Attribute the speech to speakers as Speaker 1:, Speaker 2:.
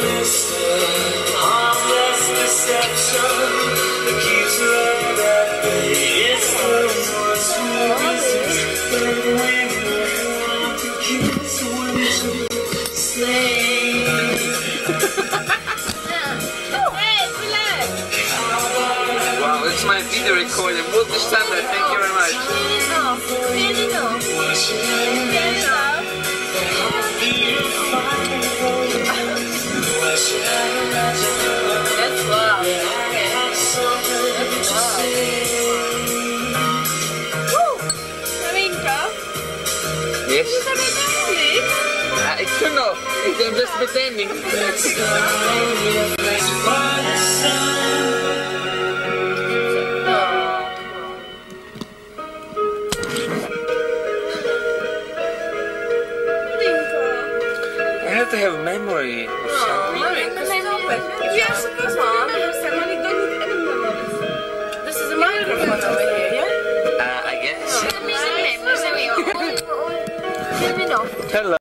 Speaker 1: Wow, it's my video recording. Multi-standard, thank you very much.
Speaker 2: That's wow.
Speaker 1: Yes? I don't know. I'm just pretending. I have to have memory of something.
Speaker 2: This is a microphone over here, yeah?
Speaker 1: I guess.
Speaker 2: Hello.